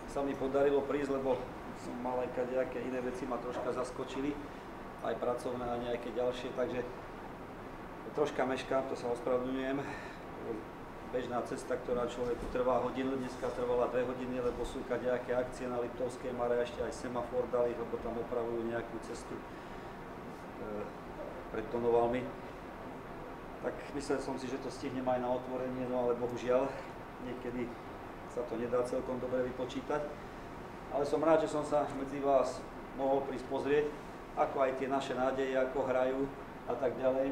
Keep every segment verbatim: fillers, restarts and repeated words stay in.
sa mi podarilo prísť, lebo som mal aj nejaké iné veci, ma troška zaskočili, aj pracovné a nejaké ďalšie, takže troška meškám, to sa ospravedlňujem. Bežná cesta, ktorá človeku trvá hodinu, dneska trvala dve hodiny, lebo sú nejaké akcie na Liptovskej Mare, ešte aj semafor dali, lebo tam opravujú nejakú cestu e, pred Donovalmi. Tak myslel som si, že to stihnem aj na otvorenie, no ale bohužiaľ, niekedy sa to nedá celkom dobre vypočítať. Ale som rád, že som sa medzi vás mohol prísť pozrieť, ako aj tie naše nádeje, ako hrajú a tak ďalej.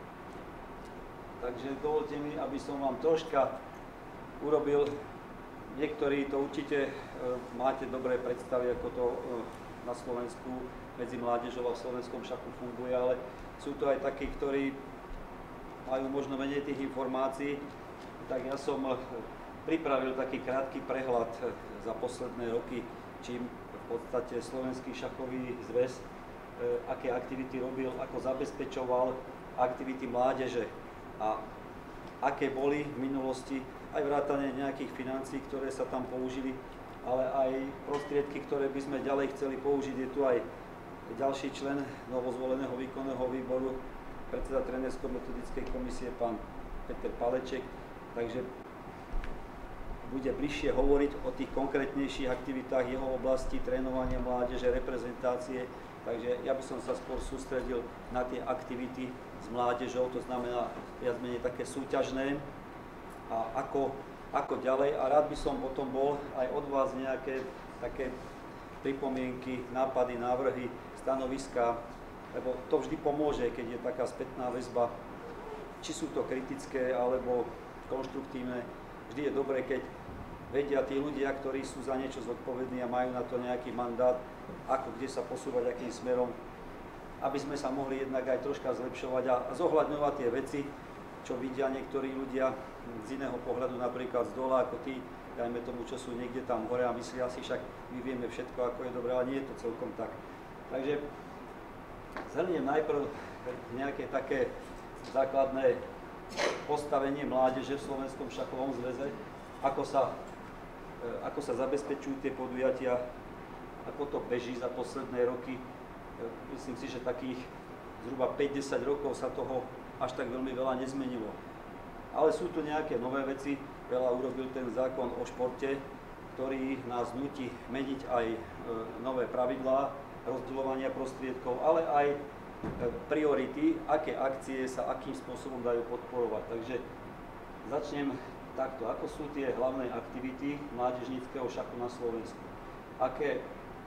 Takže dovolte mi, aby som vám troška urobil, niektorí to určite e, máte dobré predstavy, ako to e, na Slovensku medzi mládežou a v slovenskom šachu funguje, ale sú to aj takí, ktorí majú možno menej tých informácií, tak ja som e, pripravil taký krátky prehľad e, za posledné roky, čím v podstate Slovenský šachový zväz, e, aké aktivity robil, ako zabezpečoval aktivity mládeže a aké boli v minulosti, aj vrátane nejakých financií, ktoré sa tam použili, ale aj prostriedky, ktoré by sme ďalej chceli použiť. Je tu aj ďalší člen novozvoleného výkonného výboru, predseda trénersko-metodickej komisie, pán Peter Paleček, takže bude bližšie hovoriť o tých konkrétnejších aktivitách jeho oblasti, trénovania mládeže, reprezentácie. Takže ja by som sa skôr sústredil na tie aktivity s mládežou, to znamená viac menej také súťažné a ako, ako ďalej. A rád by som potom bol aj od vás nejaké také pripomienky, nápady, návrhy, stanoviska, lebo to vždy pomôže, keď je taká spätná väzba, či sú to kritické alebo konštruktívne. Vždy je dobré, keď vedia tí ľudia, ktorí sú za niečo zodpovední a majú na to nejaký mandát, ako kde sa posúvať, akým smerom, aby sme sa mohli jednak aj troška zlepšovať a zohľadňovať tie veci, čo vidia niektorí ľudia z iného pohľadu, napríklad z dola, ako tí, dajme tomu, čo sú niekde tam hore a myslia si, však my vieme všetko, ako je dobré, ale nie je to celkom tak. Takže zhrniem najprv nejaké také základné postavenie mládeže v Slovenskom šachovom zväze, ako sa, ako sa zabezpečujú tie podujatia, ako to beží za posledné roky. Myslím si, že takých zhruba päť desať rokov sa toho až tak veľmi veľa nezmenilo. Ale sú tu nejaké nové veci, veľa urobil ten zákon o športe, ktorý nás nutí meniť aj nové pravidlá rozdeľovania prostriedkov, ale aj priority, aké akcie sa akým spôsobom dajú podporovať. Takže začnem takto. Ako sú tie hlavné aktivity mládežníckeho šachu na Slovensku? Aké,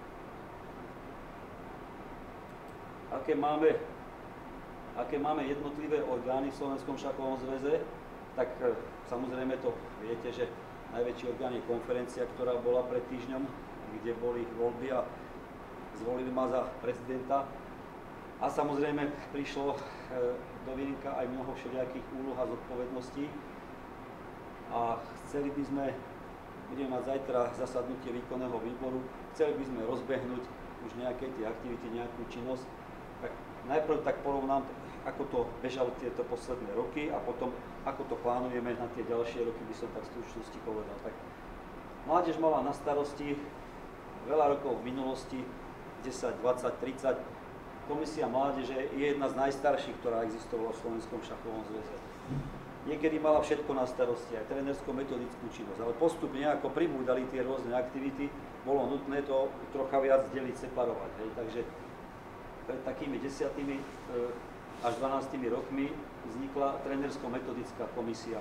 aké, máme, aké máme jednotlivé orgány v Slovenskom šachovom zväze? Tak samozrejme to viete, že najväčší orgán je konferencia, ktorá bola pred týždňom, kde boli voľby a zvolili ma za prezidenta. A samozrejme prišlo do Vieninka aj mnoho všelijakých úloh a zodpovedností. A chceli by sme, budeme mať zajtra zasadnutie výkonného výboru, chceli by sme rozbehnúť už nejaké tie aktivity, nejakú činnosť. Tak najprv tak porovnám, ako to bežalo tieto posledné roky a potom, ako to plánujeme na tie ďalšie roky, by som tak v stručnosti povedal. Tak mládež mala na starosti veľa rokov v minulosti, desať, dvadsať, tridsať. Komisia mládeže je jedna z najstarších, ktorá existovala v Slovenskom šachovom zväze. Niekedy mala všetko na starosti, aj trénersko-metodickú činnosť, ale postupne, ako pribúdali tie rôzne aktivity, bolo nutné to trocha viac deliť, separovať. Hej. Takže pred takými desiatými až dvanástimi rokmi vznikla trénersko-metodická komisia,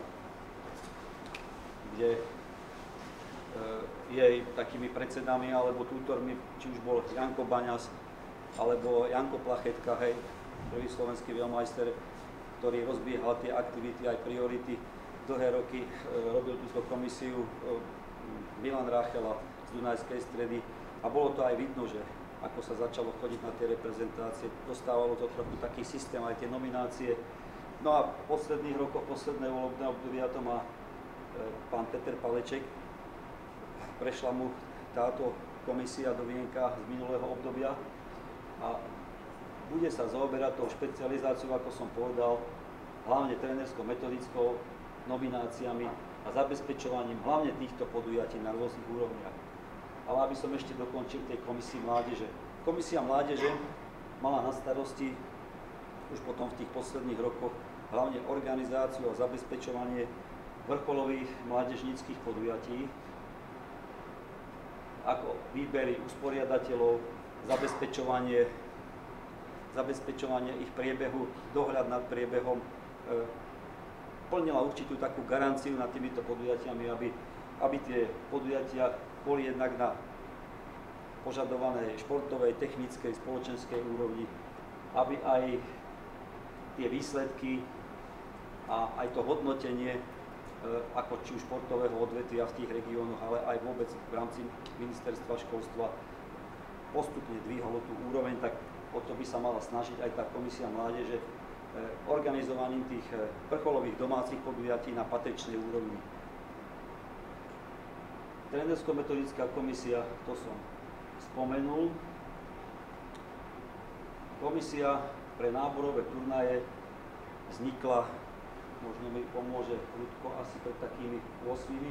kde jej takými predsedami alebo tútormi, či už bol Janko Baňas, alebo Janko Plachetka, hej, prvý slovenský veľmajster, ktorý rozbiehal tie aktivity, aj priority. Dlhé roky e, robil túto komisiu e, Milan Ráchela z Dunajskej Stredy a bolo to aj vidno, že ako sa začalo chodiť na tie reprezentácie, dostávalo to trochu taký systém, aj tie nominácie. No a v posledných rokoch, posledné volebné obdobia to má e, pán Peter Paleček. Prešla mu táto komisia do Vienka z minulého obdobia a bude sa zaoberať tou špecializáciou, ako som povedal, hlavne trénersko-metodickou, nomináciami a zabezpečovaním hlavne týchto podujatí na rôznych úrovniach. Ale aby som ešte dokončil tej komisii mládeže. Komisia mládeže mala na starosti už potom v tých posledných rokoch hlavne organizáciu a zabezpečovanie vrcholových mládežníckych podujatí, ako výbery usporiadateľov, zabezpečovanie, zabezpečovanie ich priebehu, dohľad nad priebehom, e, plnila určitú takú garanciu nad týmito podujatiami, aby, aby tie podujatia boli jednak na požadovanej športovej, technickej, spoločenskej úrovni, aby aj tie výsledky a aj to hodnotenie, e, ako či už športového odvetvia v tých regiónoch, ale aj vôbec v rámci ministerstva školstva postupne dvihlo tú úroveň, tak o to by sa mala snažiť aj tá komisia mládeže e, organizovaním tých e, vrcholových domácich podujatí na patričnej úrovni. Trénersko-metodická komisia, to som spomenul. Komisia pre náborové turnaje vznikla, možno mi pomôže ľudko, asi pred takými ôsmimi,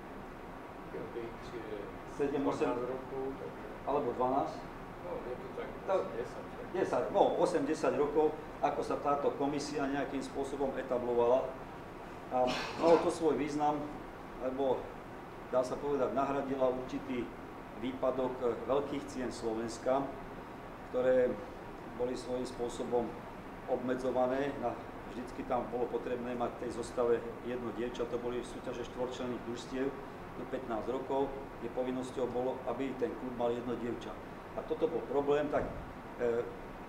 sedem osem rokov, alebo dvanásť. No, je to tak desať. desať, no osem desať rokov, ako sa táto komisia nejakým spôsobom etablovala. A malo to svoj význam, lebo dá sa povedať, nahradila určitý výpadok veľkých cien Slovenska, ktoré boli svojím spôsobom obmedzované. Na, vždycky tam bolo potrebné mať v tej zostave jedno dievča, to boli súťaže štvorčlenných družstiev do pätnásť rokov, kde povinnosťou bolo, aby ten klub mal jedno dievča. A toto bol problém, tak e,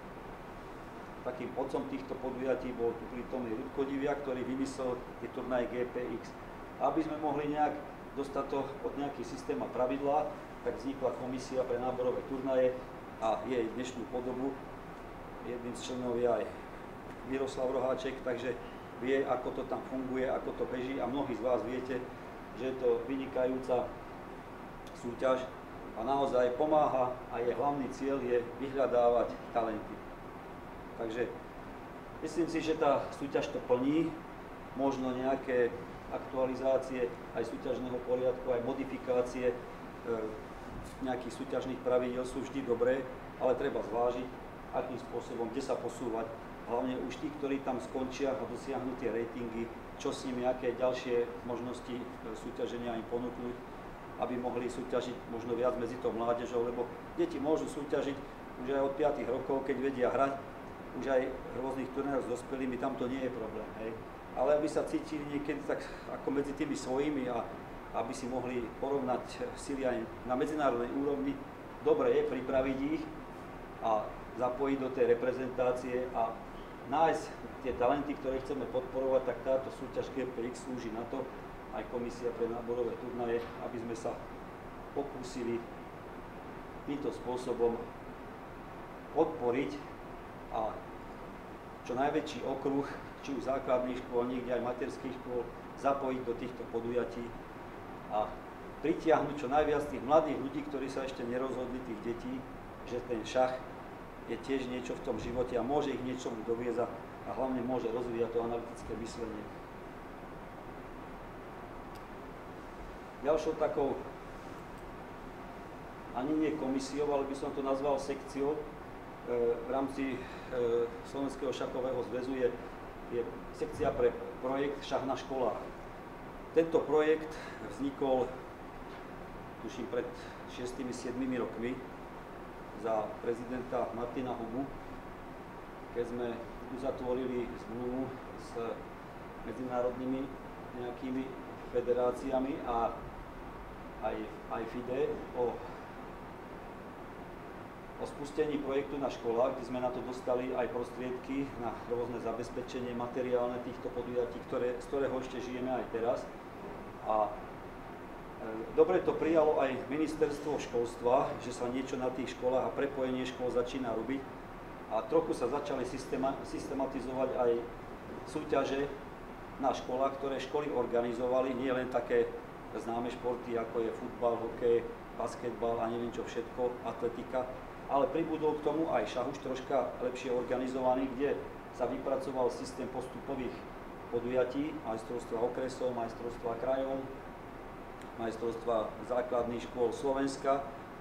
takým otcom týchto podujatí bol tu prítomný Ľudko Diviak, ktorý vymyslel tie turnaje G P X. Aby sme mohli nejak dostať to pod nejaký systém a pravidlá, tak vznikla komisia pre náborové turnaje a jej dnešnú podobu. Jedným z členov je aj Miroslav Roháček, takže vie, ako to tam funguje, ako to beží a mnohí z vás viete, že je to vynikajúca súťaž a naozaj pomáha a jej hlavný cieľ je vyhľadávať talenty. Takže myslím si, že tá súťaž to plní, možno nejaké aktualizácie aj súťažného poriadku, aj modifikácie e, nejakých súťažných pravidiel sú vždy dobré, ale treba zvážiť, akým spôsobom, kde sa posúvať. Hlavne už tí, ktorí tam skončia a dosiahnu tie ratingy, čo s nimi, aké ďalšie možnosti e, súťaženia im ponúknuť, aby mohli súťažiť možno viac medzi tou mládežou, lebo deti môžu súťažiť už aj od piatich rokov, keď vedia hrať, už aj v rôznych turnajoch s dospelými, tam to nie je problém. Hej. Ale aby sa cítili niekedy tak ako medzi tými svojimi a aby si mohli porovnať sily aj na medzinárodnej úrovni, dobre je pripraviť ich a zapojiť do tej reprezentácie a nájsť tie talenty, ktoré chceme podporovať, tak táto súťaž G P X slúži na to, aj komisia pre náborové turnaje, aby sme sa pokúsili týmto spôsobom podporiť a čo najväčší okruh, či už základných škôl, niekde aj materských škôl, zapojiť do týchto podujatí a pritiahnuť čo najviac tých mladých ľudí, ktorí sa ešte nerozhodli, tých detí, že ten šach je tiež niečo v tom živote a môže ich niečomu doviezať a hlavne môže rozvíjať to analytické myslenie. Ďalšou takou, ani nie komisiou, ale by som to nazval sekciou, v rámci Slovenského šachového zväzu je, je sekcia pre projekt Šach na školách. Tento projekt vznikol, tuším, pred šiestimi siedmimi rokmi za prezidenta Martina Hubu, keď sme uzatvorili zmluvu s medzinárodnými nejakými federáciami a aj, aj FIDE o o spustení projektu na školách, kde sme na to dostali aj prostriedky na rôzne zabezpečenie materiálne týchto podujatí, ktoré, z ktorého ešte žijeme aj teraz. A e, dobre to prijalo aj ministerstvo školstva, že sa niečo na tých školách a prepojenie škôl začína robiť. A trochu sa začali systema, systematizovať aj súťaže na školách, ktoré školy organizovali, nie len také známe športy, ako je futbal, hokej, basketbal a neviem čo všetko, atletika, ale pribudol k tomu aj šach už troška lepšie organizovaný, kde sa vypracoval systém postupových podujatí, majstrovstva okresov, majstrovstva krajov, majstrovstva základných škôl Slovenska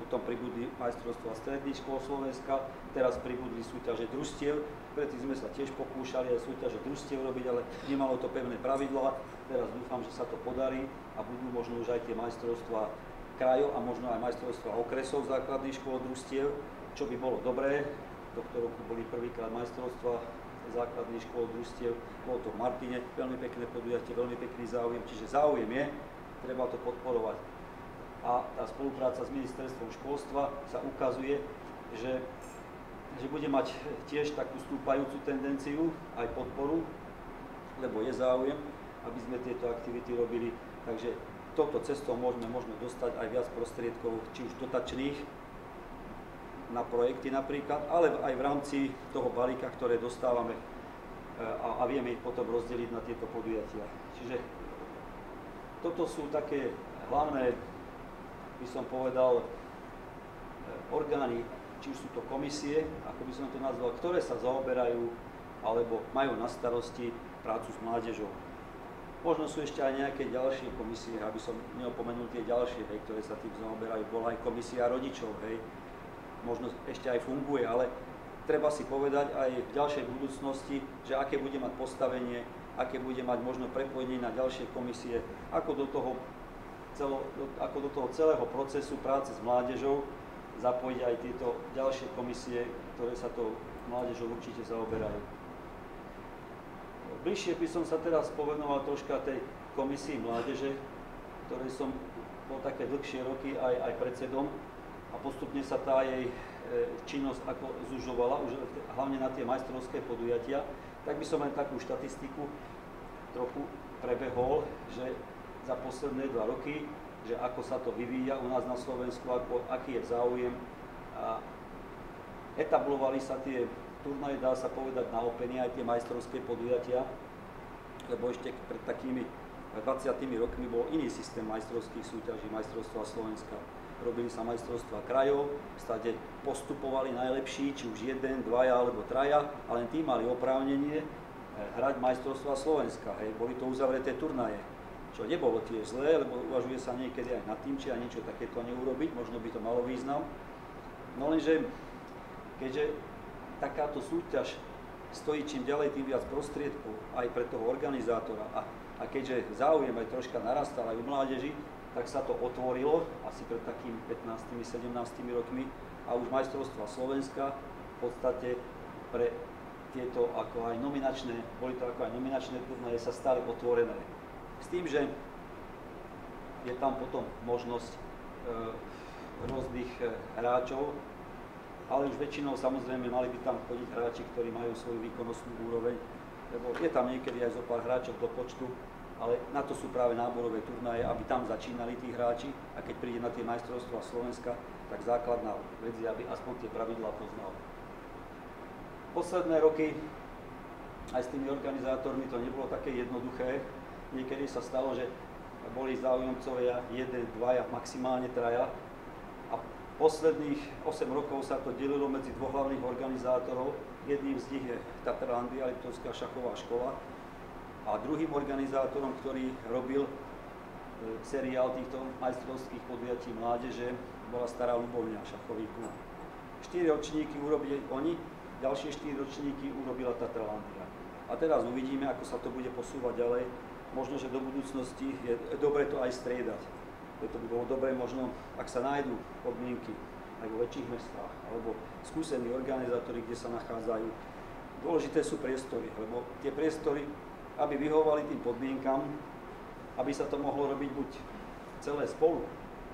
potom pribudli majstrovstvá stredných škôl Slovenska, teraz pribudli súťaže družstiev, predtým sme sa tiež pokúšali aj súťaže družstiev robiť, ale nemalo to pevné pravidlá, teraz dúfam, že sa to podarí a budú možno už aj tie majstrovstvá krajov a možno aj majstrovstvá okresov základných škôl družstiev, čo by bolo dobré. Tohto roku boli prvýkrát majstrovstvá základných škôl družstiev, bolo to v Martine, veľmi pekné podujatie, veľmi pekný záujem, čiže záujem je, treba to podporovať. A tá spolupráca s ministerstvom školstva sa ukazuje, že, že bude mať tiež takú stúpajúcu tendenciu, aj podporu, lebo je záujem, aby sme tieto aktivity robili. Takže touto cestou môžeme možno dostať aj viac prostriedkov, či už dotačných, na projekty napríklad, ale aj v rámci toho balíka, ktoré dostávame a, a vieme ich potom rozdeliť na tieto podujatia. Čiže toto sú také hlavné, by som povedal, orgány, či už sú to komisie, ako by som to nazval, ktoré sa zaoberajú alebo majú na starosti prácu s mládežou. Možno sú ešte aj nejaké ďalšie komisie, aby som neopomenul tie ďalšie, hej, ktoré sa tým zaoberajú. Bola aj komisia rodičov, hej, možno ešte aj funguje, ale treba si povedať aj v ďalšej budúcnosti, že aké bude mať postavenie, aké bude mať možno prepojenie na ďalšie komisie, ako do toho Celo, ako do toho celého procesu práce s mládežou zapojiť aj tieto ďalšie komisie, ktoré sa to mládežou určite zaoberajú. Bližšie by som sa teraz povenoval troška tej komisii mládeže, ktorej som bol také dlhšie roky aj, aj predsedom a postupne sa tá jej e, činnosť ako zužovala, už hlavne na tie majstrovské podujatia. Tak by som len takú štatistiku trochu prebehol, že za posledné dva roky, že ako sa to vyvíja u nás na Slovensku, ako, aký je záujem. A etablovali sa tie turnaje, dá sa povedať, na Openy, aj tie majstrovské podujatia, lebo ešte pred takými dvadsiatimi rokmi bol iný systém majstrovských súťaží, majstrovstva Slovenska. Robili sa majstrovstvá krajov, stade postupovali najlepší, či už jeden, dvaja alebo traja, a len tí mali oprávnenie hrať majstrovstvá Slovenska. Hej. Boli to uzavreté turnaje. Čo nebolo tiež zlé, lebo uvažuje sa niekedy aj nad tým, či aj niečo takéto neurobiť, možno by to malo význam. No lenže, keďže takáto súťaž stojí čím ďalej, tým viac prostriedkov aj pre toho organizátora a, a keďže záujem aj troška narastal aj u mládeži, tak sa to otvorilo asi pred takými pätnástimi sedemnástimi rokmi a už majstrovstvá Slovenska v podstate pre tieto ako aj nominačné, boli to ako aj nominačné turnaje, sa stali otvorené. S tým, že je tam potom možnosť e, rôznych e, hráčov, ale už väčšinou samozrejme mali by tam chodiť hráči, ktorí majú svoju výkonnostnú úroveň, lebo je tam niekedy aj zo pár hráčov do počtu, ale na to sú práve náborové turnaje, aby tam začínali tí hráči a keď príde na tie majstrovstvá Slovenska, tak základná vec je, aby aspoň tie pravidlá poznal. Posledné roky aj s tými organizátormi to nebolo také jednoduché. Niekedy sa stalo, že boli záujemcovia jeden, dvaja, maximálne traja a posledných osem rokov sa to delilo medzi dvoch hlavných organizátorov. Jedným z nich je Tatrlandia, Liptovská šachová škola a druhým organizátorom, ktorý robil e, seriál týchto majstrovských podujatí mládeže, bola Stará Ľubovňa, šachový klub. Štyri ročníky urobili oni, ďalšie štyri ročníky urobila Tatrlandia. A teraz uvidíme, ako sa to bude posúvať ďalej. Možno, že do budúcnosti je dobre to aj striedať. Preto by bolo dobre možno, ak sa nájdú podmienky aj vo väčších mestách, alebo skúsení organizátori, kde sa nachádzajú. Dôležité sú priestory, lebo tie priestory, aby vyhovovali tým podmienkam, aby sa to mohlo robiť buď celé spolu,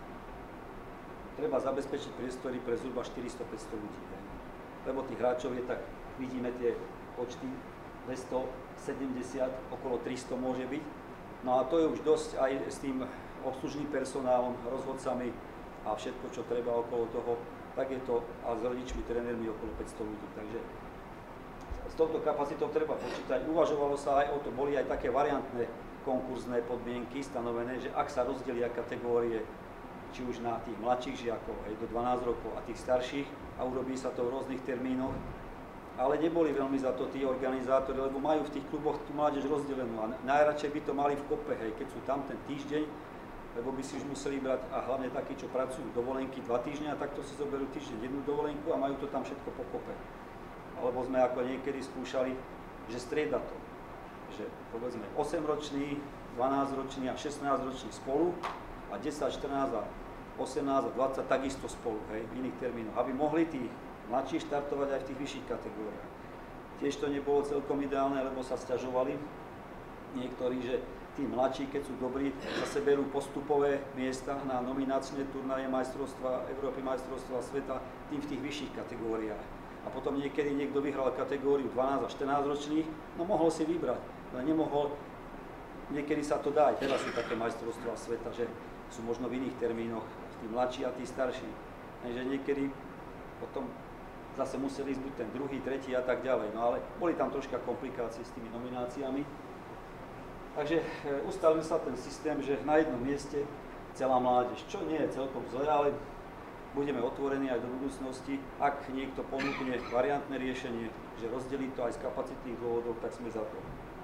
treba zabezpečiť priestory pre zhruba štyristo päťsto ľudí. Lebo tých hráčov je tak, vidíme tie počty, dvestosedemdesiat, okolo tristo môže byť. No a to je už dosť aj s tým obslužným personálom, rozhodcami a všetko, čo treba okolo toho, tak je to a s rodičmi, trénermi okolo päťsto ľudí. Takže s touto kapacitou treba počítať. Uvažovalo sa aj o to, boli aj také variantné konkurzné podmienky stanovené, že ak sa rozdelia kategórie, či už na tých mladších žiakov, aj do dvanásť rokov a tých starších a urobí sa to v rôznych termínoch, ale neboli veľmi za to tí organizátori, lebo majú v tých kluboch tú mládež rozdelenú a najradšej by to mali v kope, hej, keď sú tam ten týždeň, lebo by si už museli brať, a hlavne takí, čo pracujú dovolenky dva týždne, a takto si zoberú týždeň jednu dovolenku a majú to tam všetko pokope. Alebo sme ako niekedy skúšali, že strieda to. Že povedzme osemročný, dvanásťročný a šestnásťročný spolu a desať, štrnásť a osemnásť a dvadsať takisto spolu, hej, v iných termínoch, aby mohli tí mladší štartovať aj v tých vyšších kategóriách. Tiež to nebolo celkom ideálne, lebo sa sťažovali niektorí, že tí mladší, keď sú dobrí, zase berú postupové miesta na nominačné turnaje majstrovstva Európy, majstrovstva sveta, tým v tých vyšších kategóriách. A potom niekedy niekto vyhral kategóriu dvanásť a štrnásť ročných, no mohol si vybrať, ale nemohol, niekedy sa to dá, aj teraz sú také majstrovstvá sveta, že sú možno v iných termínoch, tí mladší a tí starší. Takže niekedy potom zase museli ísť buď ten druhý, tretí a tak ďalej, no ale boli tam troška komplikácie s tými nomináciami. Takže ustalil sa ten systém, že na jednom mieste celá mládež, čo nie je celkom zlé, ale budeme otvorení aj do budúcnosti. Ak niekto ponúkne variantné riešenie, že rozdelí to aj z kapacitných dôvodov, tak sme za to.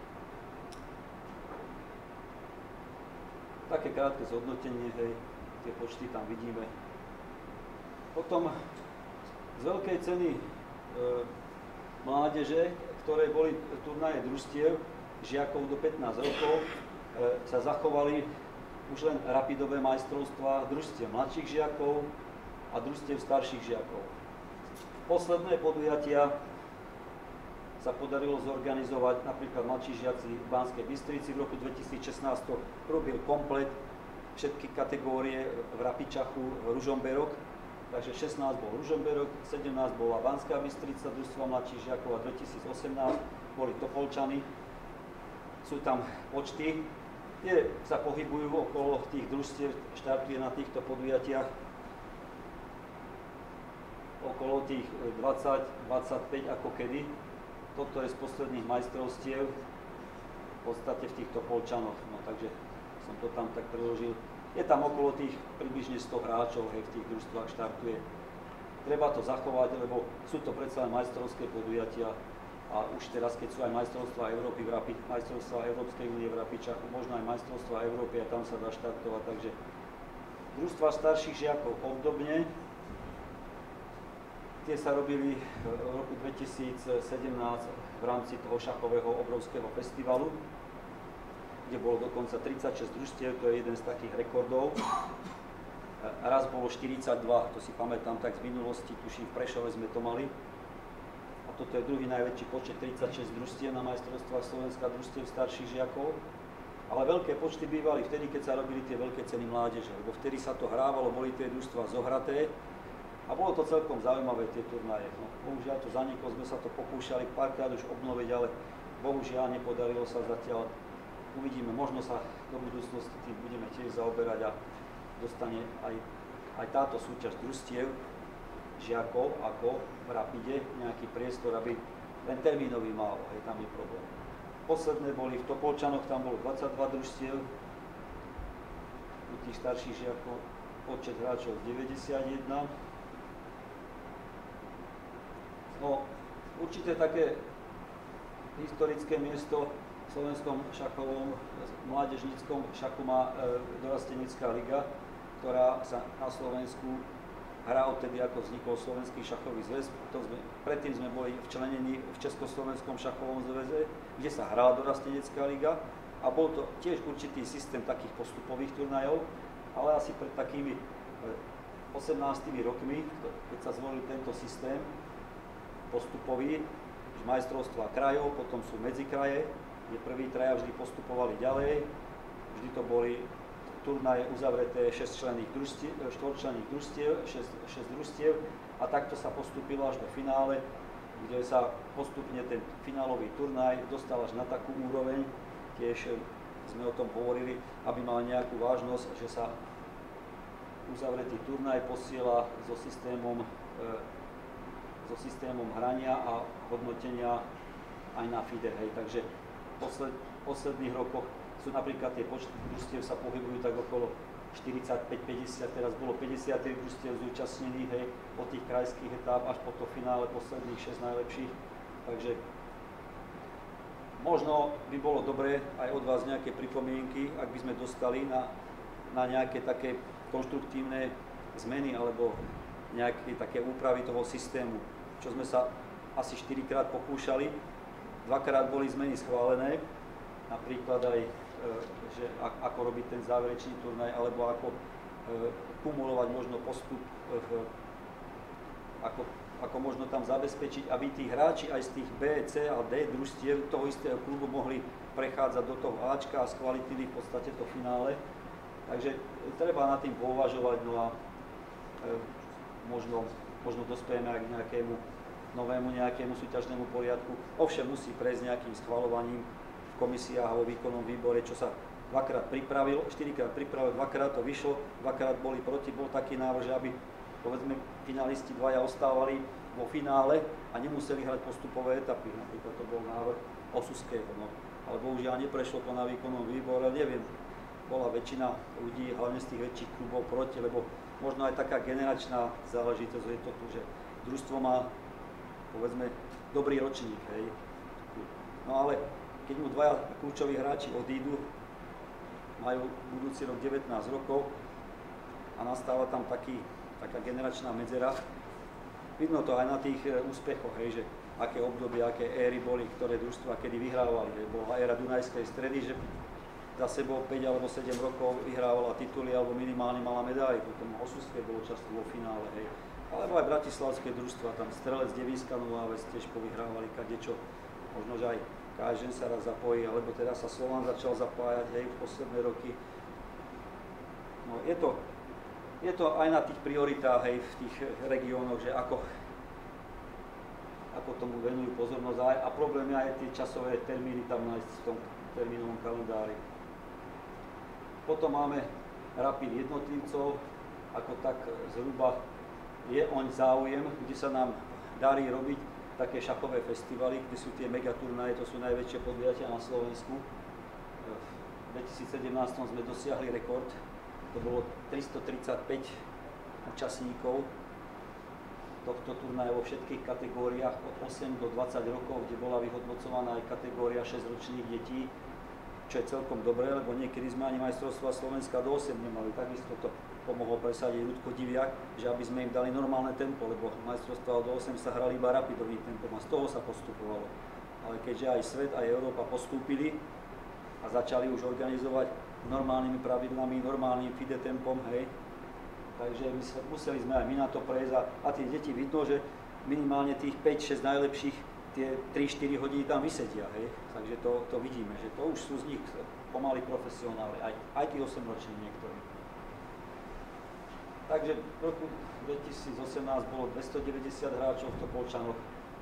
Také krátke zhodnotenie, hej, tie počty tam vidíme. Potom z veľkej ceny e, mládeže, ktoré boli turnaje družstiev, žiakov do pätnásť rokov, e, sa zachovali už len rapidové majstrovstvá družstiev mladších žiakov a družstiev starších žiakov. Posledné podujatia sa podarilo zorganizovať, napríklad mladší žiaci v Banskej Bystrici v roku dvetisícšestnásť robil komplet všetky kategórie v Rapičachu, Ružomberok, takže šestnásť bol Ružomberok, sedemnásť bola Banská Bystrica, družstva mladších žiakov a dvetisícosemnásť boli Topolčany. Sú tam počty, tie sa pohybujú okolo tých družstiev, štartuje na týchto podujatiach okolo tých dvadsať dvadsaťpäť ako kedy. Toto je z posledných majstrovstiev v podstate v týchto Topolčanoch, no takže som to tam tak preložil. Je tam okolo tých približne sto hráčov, hej, v tých družstvách štartuje. Treba to zachovať, lebo sú to predsa len majstrovské podujatia. A už teraz, keď sú aj majstrovstvá Európy v Rapi, majstrovstvá Európskej únie v Rapičachu, možno aj majstrovstvá Európy a tam sa dá štartovať. Takže družstva starších žiakov obdobne, tie sa robili v roku dvetisícsedemnásť v rámci toho šachového obrovského festivalu, kde bolo dokonca tridsaťšesť družstiev, to je jeden z takých rekordov. Raz bolo štyridsaťdva, to si pamätám tak z minulosti, tuším v Prešove sme to mali. A toto je druhý najväčší počet, tridsaťšesť družstiev na majstrovstvách Slovenska, družstiev starších žiakov. Ale veľké počty bývali vtedy, keď sa robili tie veľké ceny mládeže, lebo vtedy sa to hrávalo, boli tie družstvá zohraté a bolo to celkom zaujímavé, tie turnaje. No, bohužiaľ to zaniklo, sme sa to pokúšali párkrát už obnoviť, ale bohužiaľ nepodarilo sa zatiaľ. Uvidíme, možno sa do budúcnosti tým budeme tiež zaoberať a dostane aj, aj táto súťaž družstiev žiakov ako v Rapide nejaký priestor, aby len termínový málo, hej, tam je problém. Posledné boli v Topolčanoch, tam bolo dvadsaťdva družstiev, u tých starších žiakov počet hráčov deväťdesiatjeden. No, určite také historické miesto v slovenskom šachovom mládežníckom šachu má e, Dorastenecká liga, ktorá sa na Slovensku hrá odtedy, ako vznikol Slovenský šachový zväz. Sme, predtým sme boli včlenení v Československom šachovom zväze, kde sa hrala Dorastenecká liga a bol to tiež určitý systém takých postupových turnajov, ale asi pred takými osemnástimi rokmi, keď sa zvolil tento systém postupový, majstrovstvá krajov, potom sú medzikraje, kde prví traja vždy postupovali ďalej, vždy to boli turnaje uzavreté šesťčlenných družstiev, štvorčlenných družstiev, šesť družstiev a takto sa postupilo až do finále, kde sa postupne ten finálový turnaj dostal až na takú úroveň, tiež sme o tom hovorili, aby mal nejakú vážnosť, že sa uzavretý turnaj posiela so systémom, e, so systémom hrania a hodnotenia aj na FIDE. Hej. Takže v posled, posledných rokoch sú napríklad tie počty družstiev sa pohybujú tak okolo štyridsaťpäť päťdesiat, teraz bolo päťdesiattri družstiev zúčastnených, hej, po tých krajských etáp až po to finále posledných šesť najlepších. Takže možno by bolo dobré aj od vás nejaké pripomienky, ak by sme dostali na na nejaké také konštruktívne zmeny alebo nejaké také úpravy toho systému, čo sme sa asi štyrikrát pokúšali. Dvakrát boli zmeny schválené, napríklad aj, že ako robiť ten záverečný turnaj, alebo ako kumulovať možno postup, ako, ako možno tam zabezpečiť, aby tí hráči aj z tých B, C a D družstiev toho istého klubu mohli prechádzať do toho Ačka a skvalitnili v podstate to finále. Takže treba nad tým pouvažovať, no a e, možno, možno dospejeme aj k nejakému novému nejakému súťažnému poriadku. Ovšem musí prejsť nejakým schvaľovaním v komisiách a vo výkonnom výbore, čo sa dvakrát pripravilo, štyrikrát pripravilo, dvakrát to vyšlo, dvakrát boli proti, bol taký návrh, že aby povedzme finalisti dvaja ostávali vo finále a nemuseli hrať postupové etapy. Napríklad to bol návrh Osuského, no. Ale bohužiaľ neprešlo to na výkonnom výbore, neviem, bola väčšina ľudí, hlavne z tých väčších klubov proti, lebo možno aj taká generačná záležitosť je to tu, že družstvo má, povedzme, dobrý ročník, hej. No ale keď mu dvaja kľúčoví hráči odídu, majú budúci rok devätnásť rokov a nastáva tam taký, taká generačná medzera, vidno to aj na tých úspechoch, hej, že aké obdobie, aké éry boli, ktoré družstva kedy vyhrávali. Hej. Bola éra Dunajskej Stredy, že za sebou päť alebo sedem rokov vyhrávala tituly alebo minimálne mala medaily, potom Osuské bolo často vo finále, hej. Alebo aj bratislavské družstva, tam Strelec, Devíska Nová Ves tiež povyhrávali kadečo, možno že aj ká es žé sa raz zapojí, alebo teraz sa Slovan začal zapájať, hej, v posledné roky. No je to, je to aj na tých prioritách, hej, v tých regiónoch, že ako, ako tomu venujú pozornosť aj, a problém je aj tie časové termíny tam nájsť v tom termínovom kalendári. Potom máme Rapid jednotlivcov, ako tak zhruba je oň záujem, kde sa nám darí robiť také šachové festivaly, kde sú tie megaturnaje, to sú najväčšie podujatia na Slovensku. V dvetisícsedemnásť sme dosiahli rekord, to bolo tristotridsaťpäť účastníkov tohto turnaja vo všetkých kategóriách od osem do dvadsať rokov, kde bola vyhodnocovaná aj kategória šesťročných detí, čo je celkom dobré, lebo niekedy sme ani majstrovstvá Slovenska do osem nemali. Takisto to pomohol presadiť Ľudko Diviak, že aby sme im dali normálne tempo, lebo majstrovstvá do osem sa hrali iba rapidovým tempom a z toho sa postupovalo. Ale keďže aj svet, aj Európa postúpili a začali už organizovať normálnymi pravidlami, normálnym F I D E tempom, hej, takže my sa, museli sme aj my na to prejsť a, a tie deti vidno, že minimálne tých päť šesť najlepších tie tri štyri hodiny tam vysedia, hej. Takže to, to vidíme, že to už sú z nich pomaly profesionáli, aj, aj tí osemroční niektorí. Takže v roku dvetisícosemnásť bolo dvestodeväťdesiat hráčov v Topolčanoch.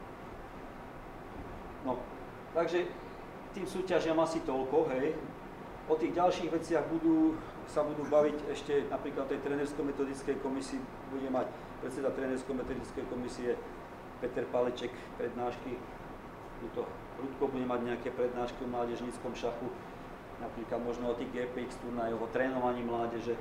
No, takže tým súťažiam asi toľko, hej. O tých ďalších veciach budú, sa budú baviť ešte napríklad tej trénersko-metodickej komisii, bude mať predseda trénersko-metodickej komisie Peter Paleček prednášky. Tuto Rudko bude mať nejaké prednášky o mládežníckom šachu, napríklad možno o tých G P X turnajoch, o trénovaní mládeže.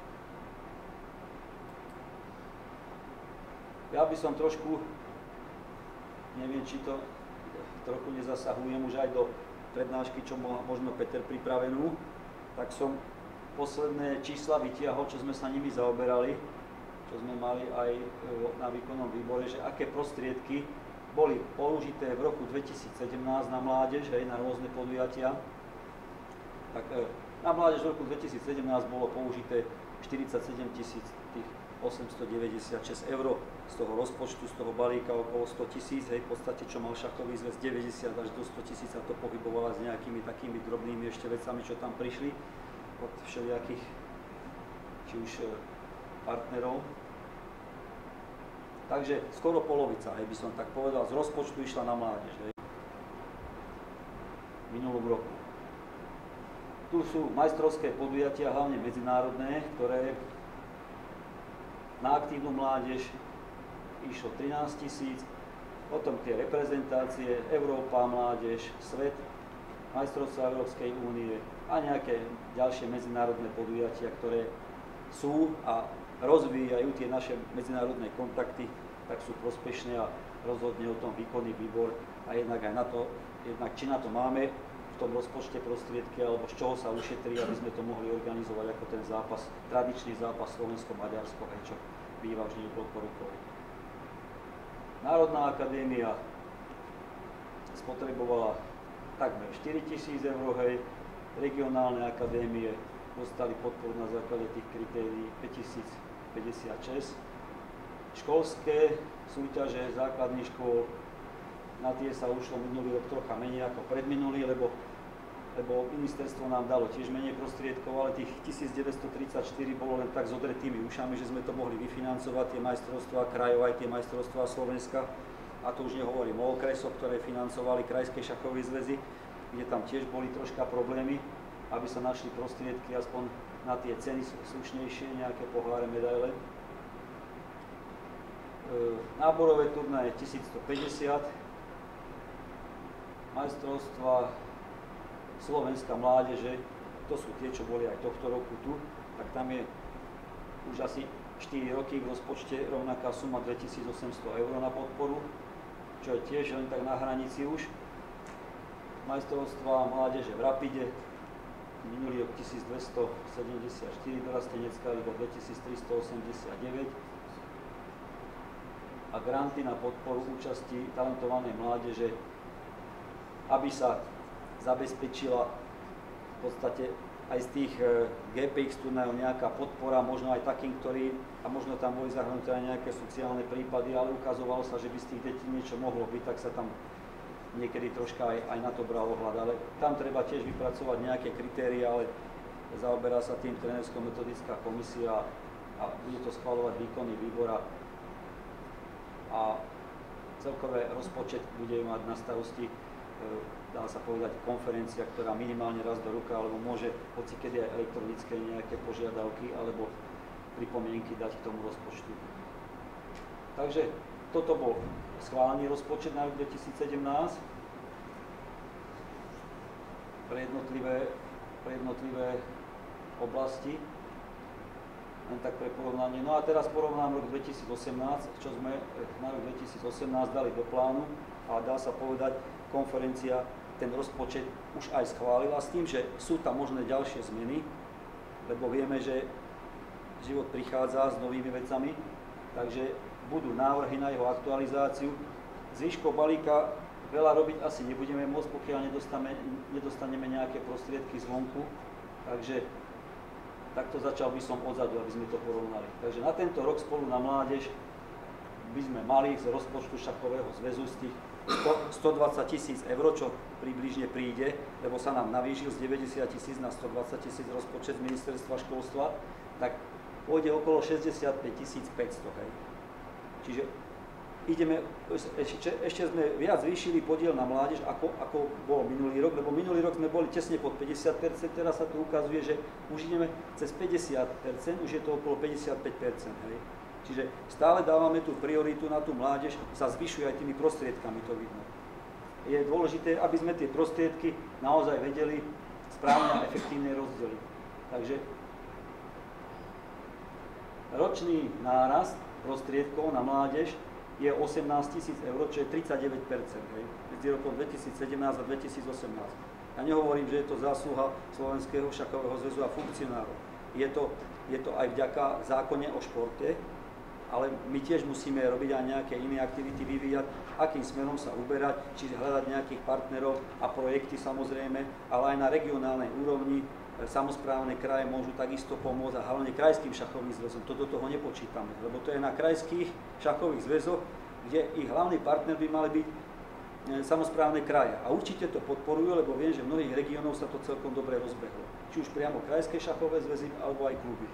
Ja by som trošku, neviem, či to trochu nezasahujem už aj do prednášky, čo má možno Peter pripravenú, tak som posledné čísla vytiahol, čo sme sa nimi zaoberali, čo sme mali aj na výkonnom výbore, že aké prostriedky boli použité v roku dvetisícsedemnásť na mládež, hej, na rôzne podujatia. Tak na mládež v roku dvetisícsedemnásť bolo použité štyridsaťsedem tisíc osemstodeväťdesiatšesť eur z toho rozpočtu, z toho balíka okolo sto tisíc, hej, v podstate čo mal šachový zväz deväťdesiat až do sto tisíc a to pohybovala s nejakými takými drobnými ešte vecami, čo tam prišli od všelijakých, či už partnerov. Takže skoro polovica, hej, by som tak povedal, z rozpočtu išla na mládež, hej, v minulom roku. Tu sú majstrovské podujatia, hlavne medzinárodné, ktoré na aktívnu mládež išlo trinásť tisíc, potom tie reprezentácie, Európa, mládež, svet, majstrovstvá Európskej únie a nejaké ďalšie medzinárodné podujatia, ktoré sú a rozvíjajú tie naše medzinárodné kontakty, tak sú prospešné a rozhodne o tom výkonný výbor a jednak aj na to, jednak či na to máme v tom rozpočte prostriedky, alebo z čoho sa ušetrí, aby sme to mohli organizovať ako ten zápas, tradičný zápas Slovensko-Maďarsko, čo býva vždy niekoľko rokov. Národná akadémia spotrebovala takmer štyritisíc eur, hej, regionálne akadémie dostali podporu na základe tých kritérií päťtisícpäťdesiatšesť. Školské súťaže základných škôl, na tie sa ušlo minulý rok trocha menej ako predminulý, lebo, lebo ministerstvo nám dalo tiež menej prostriedkov, ale tých tisícdeväťstotridsaťštyri bolo len tak s odretými ušami, že sme to mohli vyfinancovať, tie majstrovstvá krajov, aj tie majstrovstvá Slovenska. A to už nehovorím o okresoch, ktoré financovali krajské šachové zväzy, kde tam tiež boli troška problémy, aby sa našli prostriedky aspoň na tie ceny slušnejšie, nejaké poháre, medaile. Náborové turnaje tisícstopäťdesiat, majstrovstvá Slovenská mládeže, to sú tie, čo boli aj tohto roku tu, tak tam je už asi štyri roky v rozpočte rovnaká suma dvetisícosemsto eur na podporu, čo je tiež len tak na hranici už. Majstrovstvá mládeže v Rapide, minulý rok tisícdvestosedemdesiatštyri, dorastenecká liga dvetisíctristoosemdesiatdeväť a granty na podporu účasti talentovanej mládeže, aby sa zabezpečila v podstate aj z tých gé pé iks turnajov nejaká podpora, možno aj takým, ktorí, a možno tam boli zahrnuté aj nejaké sociálne prípady, ale ukazovalo sa, že by z tých detí niečo mohlo byť, tak sa tam niekedy troška aj, aj na to bral ohľad. Ale tam treba tiež vypracovať nejaké kritéria, ale zaoberá sa tým trénersko-metodická komisia a bude to schvaľovať výkonný výbor a, a celkové rozpočet bude mať na starosti, dá sa povedať, konferencia, ktorá minimálne raz do roka, alebo môže hocikedy aj elektronické nejaké požiadavky alebo pripomienky dať k tomu rozpočtu. Takže toto bol schválený rozpočet na rok dvetisícsedemnásť pre jednotlivé, pre jednotlivé oblasti, len tak pre porovnanie. No a teraz porovnám rok dvetisícosemnásť, čo sme na rok dvetisícosemnásť dali do plánu a dá sa povedať, konferencia ten rozpočet už aj schválila s tým, že sú tam možné ďalšie zmeny, lebo vieme, že život prichádza s novými vecami, takže budú návrhy na jeho aktualizáciu. Zvyškou balíka veľa robiť asi nebudeme môcť, pokiaľ nedostaneme, nedostaneme nejaké prostriedky zvonku, takže takto začal by som odzadu, aby sme to porovnali. Takže na tento rok Spolu na mládež by sme mali z rozpočtu šachového zväzu z tých stodvadsať tisíc eur, čo približne príde, lebo sa nám navýšil z deväťdesiat tisíc na stodvadsať tisíc rozpočet z ministerstva školstva, tak pôjde okolo šesťdesiatpäť tisíc päťsto. Hej. Čiže ideme, ešte, ešte sme viac zvýšili podiel na mládež, ako, ako bol minulý rok, lebo minulý rok sme boli tesne pod päťdesiat percent, teraz sa tu ukazuje, že už ideme cez päťdesiat percent, už je to okolo päťdesiatpäť percent. Hej. Čiže stále dávame tú prioritu na tú mládež, sa zvyšuje aj tými prostriedkami, to vidno. Je dôležité, aby sme tie prostriedky naozaj vedeli správne a efektívne rozdeliť. Takže ročný nárast prostriedkov na mládež je osemnásť tisíc eur, čo je tridsaťdeväť percent, hej, medzi rokom dvetisícsedemnásť a dvetisícosemnásť. Ja nehovorím, že je to zásluha Slovenského šachového zväzu a funkcionárov. Je to, je to aj vďaka zákone o športe, ale my tiež musíme robiť aj nejaké iné aktivity, vyvíjať, akým smerom sa uberať, čiže hľadať nejakých partnerov a projekty samozrejme, ale aj na regionálnej úrovni samosprávne kraje môžu takisto pomôcť a hlavne krajským šachovým zväzom. To do toho nepočítame, lebo to je na krajských šachových zväzoch, kde ich hlavný partner by mali byť samosprávne kraje. A určite to podporujú, lebo viem, že v mnohých regiónoch sa to celkom dobre rozbehlo. Či už priamo krajské šachové zväzy, alebo aj kluby.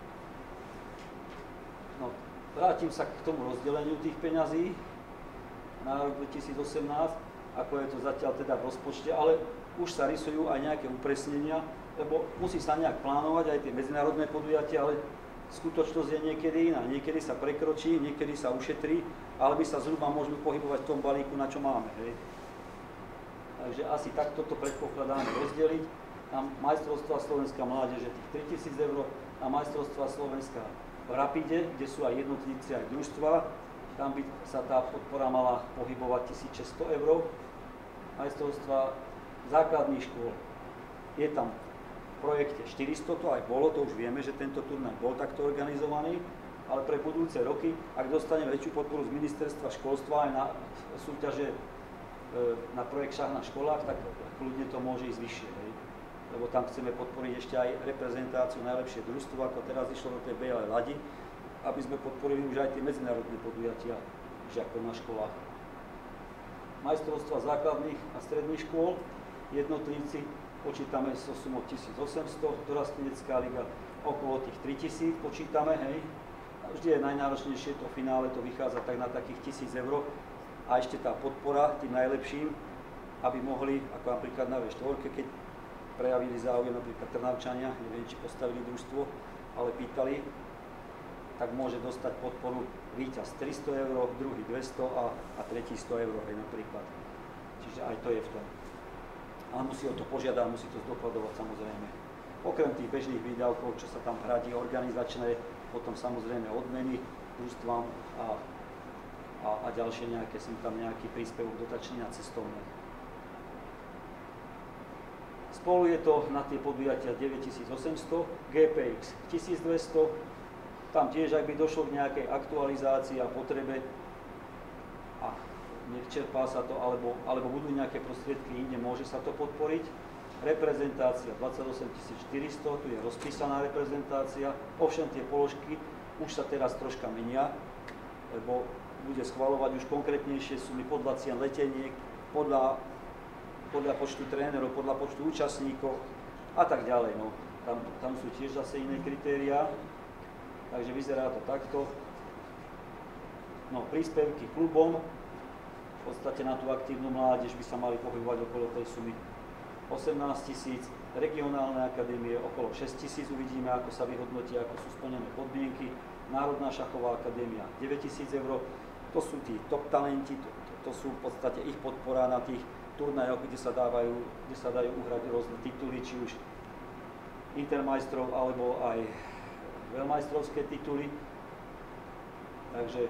No, vrátim sa k tomu rozdeleniu tých peňazí na rok dvetisícosemnásť, ako je to zatiaľ teda v rozpočte, ale už sa rysujú aj nejaké upresnenia, lebo musí sa nejak plánovať aj tie medzinárodné podujatia, ale skutočnosť je niekedy iná. Niekedy sa prekročí, niekedy sa ušetrí, ale by sa zhruba môžeme pohybovať v tom balíku, na čo máme. Hej. Takže asi takto to predpokladáme rozdeliť. Na majstrovstvá Slovenská mládeže tých tritisíc eur, na majstrovstvá Slovenská v Rapide, kde sú aj jednotlivci, aj družstva, tam by sa tá podpora mala pohybovať tisícšesťsto eur. Majstrovstvá základných škôl. Je tam v projekte štyristo, to aj bolo, to už vieme, že tento turnaj bol takto organizovaný, ale pre budúce roky, ak dostaneme väčšiu podporu z ministerstva školstva aj na súťaže na projekt Šach na školách, tak kľudne to môže ísť vyššie. Hej. Lebo tam chceme podporiť ešte aj reprezentáciu najlepšie družstvo, ako teraz išlo do tej Bielej Ladi, aby sme podporili už aj tie medzinárodné podujatia žiakov na školách. Majstrovstva základných a stredných škôl, jednotlivci počítame so sumou tisícosemsto, dorastnecká liga okolo tých tritisíc počítame, hej. A vždy je najnáročnejšie to finále, to vychádza tak na takých tisíc eur. A ešte tá podpora tým najlepším, aby mohli, ako napríklad na vé štyri, keď prejavili záujem napríklad Trnavčania, neviem, či postavili družstvo, ale pýtali, tak môže dostať podporu víťaz tristo eur, druhý dvesto a, a tretí sto eur napríklad. Čiže aj to je v tom. Ale musí o to požiadať, musí to zdokladovať samozrejme. Okrem tých bežných výdavkov, čo sa tam hradí organizačné, potom samozrejme odmeny družstvám a A, a ďalšie nejaké, som tam nejaký príspevok dotačný na cestovné. Spolu je to na tie podujatia deväťtisícosemsto, gé pé iks tisícdvesto, tam tiež, ak by došlo k nejakej aktualizácii a potrebe a nečerpá sa to, alebo, alebo budú nejaké prostriedky inde, môže sa to podporiť. Reprezentácia dvadsaťosem tisíc štyristo, tu je rozpísaná reprezentácia, ovšem tie položky už sa teraz troška menia, lebo bude schvaľovať už konkrétnejšie sumy podľa cien leteniek, podľa, podľa počtu trénerov, podľa počtu účastníkov a tak ďalej. No. Tam, tam sú tiež zase iné kritériá, takže vyzerá to takto. No, príspevky klubom, v podstate na tú aktívnu mládež by sa mali pohybovať okolo tej sumy osemnásť tisíc, regionálne akadémie okolo šesť tisíc, uvidíme, ako sa vyhodnotí, ako sú splnené podmienky. Národná šachová akadémia deväťtisíc eur. To sú tí top talenti, to, to, to sú v podstate ich podpora na tých turnajoch, kde sa, dávajú, kde sa dajú uhrať rôzne tituly, či už intermajstrov, alebo aj veľmajstrovské tituly. Takže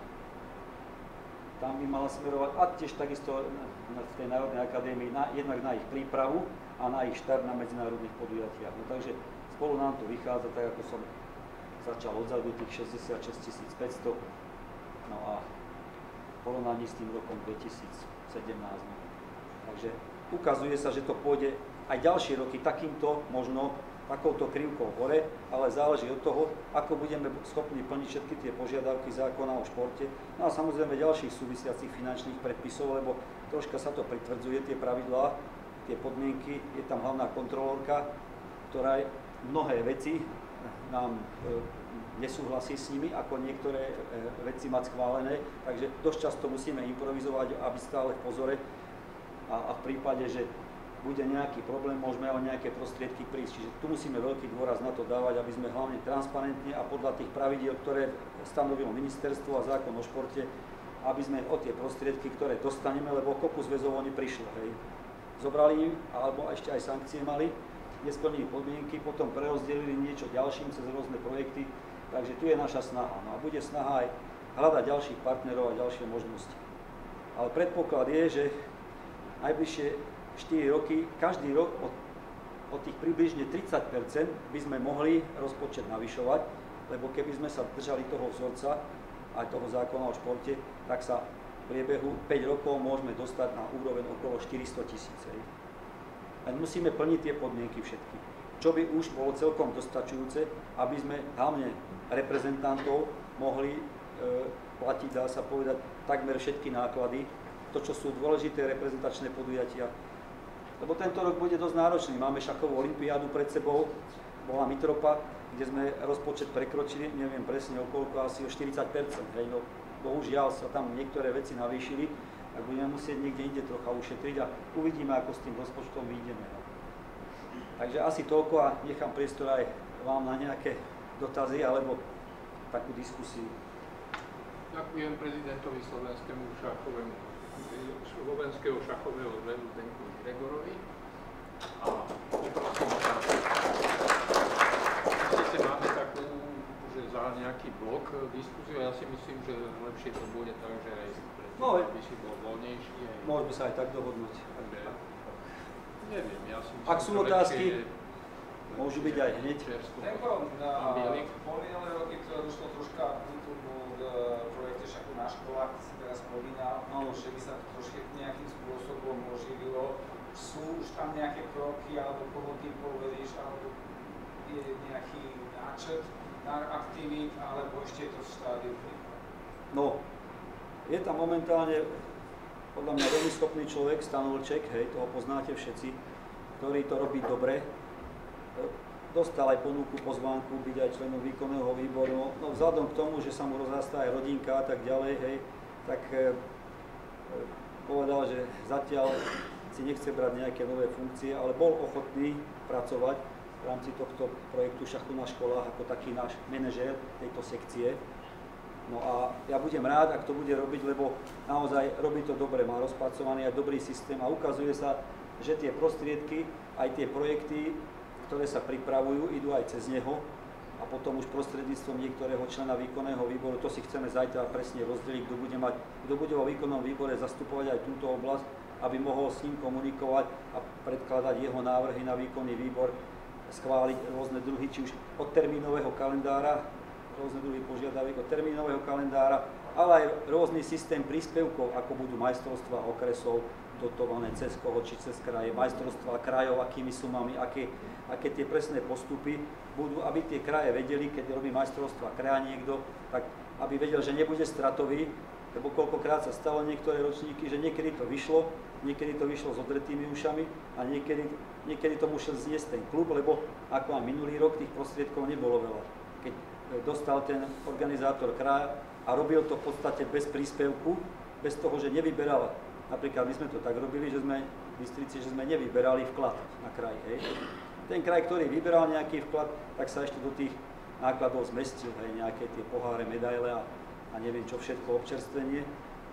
tam by mala smerovať, a tiež takisto v tej Národnej akadémii, na, jednak na ich prípravu a na ich štart na medzinárodných podujatiach. No, takže spolu nám to vychádza, tak ako som začal odzadu, tých šesťdesiatšesť tisíc päťsto. No a v porovnaní s tým rokom dvetisícsedemnásť. No. Takže ukazuje sa, že to pôjde aj ďalšie roky takýmto, možno takouto krivkou hore, ale záleží od toho, ako budeme schopní plniť všetky tie požiadavky zákona o športe. No a samozrejme ďalších súvisiacich finančných predpisov, lebo troška sa to pritvrdzuje, tie pravidlá, tie podmienky. Je tam hlavná kontrolórka, ktorá mnohé veci nám e, nesúhlasí s nimi, ako niektoré e, veci mať schválené, takže dosť často musíme improvizovať, aby stále v pozore a, a v prípade, že bude nejaký problém, môžeme o nejaké prostriedky prísť. Čiže tu musíme veľký dôraz na to dávať, aby sme hlavne transparentne a podľa tých pravidiel, ktoré stanovilo ministerstvo a zákon o športe, aby sme o tie prostriedky, ktoré dostaneme, lebo kopu zväzov oni prišlo, hej. Zobrali im, alebo ešte aj sankcie mali, nesplnili podmienky, potom prerozdelili niečo ďalším cez rôzne projekty, takže tu je naša snaha. No a bude snaha aj hľadať ďalších partnerov a ďalšie možnosti. Ale predpoklad je, že najbližšie štyri roky, každý rok od, od tých približne tridsať percent by sme mohli rozpočet navyšovať, lebo keby sme sa držali toho vzorca, aj toho zákona o športe, tak sa v priebehu päť rokov môžeme dostať na úroveň okolo štyristo tisíc. Len musíme plniť tie podmienky všetky, čo by už bolo celkom dostačujúce, aby sme hlavne reprezentantov mohli e, platiť, dá sa povedať, takmer všetky náklady, to, čo sú dôležité reprezentačné podujatia. Lebo tento rok bude dosť náročný. Máme šachovú olympiádu pred sebou, bola Mitropa, kde sme rozpočet prekročili, neviem presne o koľko, asi o štyridsať percent. Hej, no, bohužiaľ sa tam niektoré veci navýšili, tak budeme musieť niekde inde trocha ušetriť a uvidíme, ako s tým rozpočtom vyjdeme. No. Takže asi toľko a nechám priestor aj vám na nejaké dotazy alebo takú diskusiu. Ďakujem prezidentovi Slovenskému šachovému Slovenského šachového zväzu Zdenkovi Gregorovi a poprosím sa, myslíte, máme takú, že za nejaký blok diskusiu, ja si myslím, že lepšie to bude tak, že aj predtým, no, aby si bol voľnejší. Aj... Môžeme sa aj tak dohodnúť. Takže, Neviem, ja si myslím, Ak sú otázky, môžu byť aj hneď. Tenko, na minulé roky to došlo troška výtubu v projekte šachu na školách, si teraz spomínal, že by sa to troška nejakým spôsobom oživilo. Sú už tam nejaké kroky, alebo koho ty povedíš, alebo je nejaký náčrt aktivít, alebo ešte je to v štádiu príprav? No, je tam momentálne podľa mňa veľmi schopný človek, Stan Vlček, hej, toho poznáte všetci, ktorý to robí dobre. Dostal aj ponuku, pozvánku byť aj členom výkonného výboru. No vzhľadom k tomu, že sa mu rozrastá aj rodinka a tak ďalej, hej, tak e, povedal, že zatiaľ si nechce brať nejaké nové funkcie, ale bol ochotný pracovať v rámci tohto projektu Šachu na školách ako taký náš manažér tejto sekcie. No a ja budem rád, ak to bude robiť, lebo naozaj robí to dobre, má rozpracovaný aj dobrý systém a ukazuje sa, že tie prostriedky, aj tie projekty, ktoré sa pripravujú, idú aj cez neho a potom už prostredníctvom niektorého člena výkonného výboru, to si chceme zajtra presne rozdeliť, kto bude mať, kto bude vo výkonnom výbore zastupovať aj túto oblasť, aby mohol s ním komunikovať a predkladať jeho návrhy na výkonný výbor, schváliť rôzne druhy, či už od termínového kalendára, rôzne druhy požiadaviek od termínového kalendára, ale aj rôzny systém príspevkov, ako budú majstrovstvá okresov dotované cez koho či cez kraje, majstrovstvá krajov, akými sumami, aké, aké tie presné postupy budú, aby tie kraje vedeli, keď robí majstrovstvá kraja niekto, tak aby vedel, že nebude stratový, lebo koľkokrát sa stalo niektoré ročníky, že niekedy to vyšlo, niekedy to vyšlo s odretými ušami a niekedy, niekedy to musel zniesť ten klub, lebo ako aj minulý rok tých prostriedkov nebolo veľa. Keď dostal ten organizátor kraja a robil to v podstate bez príspevku, bez toho, že nevyberal. Napríklad my sme to tak robili, že sme v Bystrici, že sme nevyberali vklad na kraj. Hej. Ten kraj, ktorý vyberal nejaký vklad, tak sa ešte do tých nákladov zmestil, hej, nejaké tie poháre, medaile a, a neviem čo všetko, občerstvenie, e,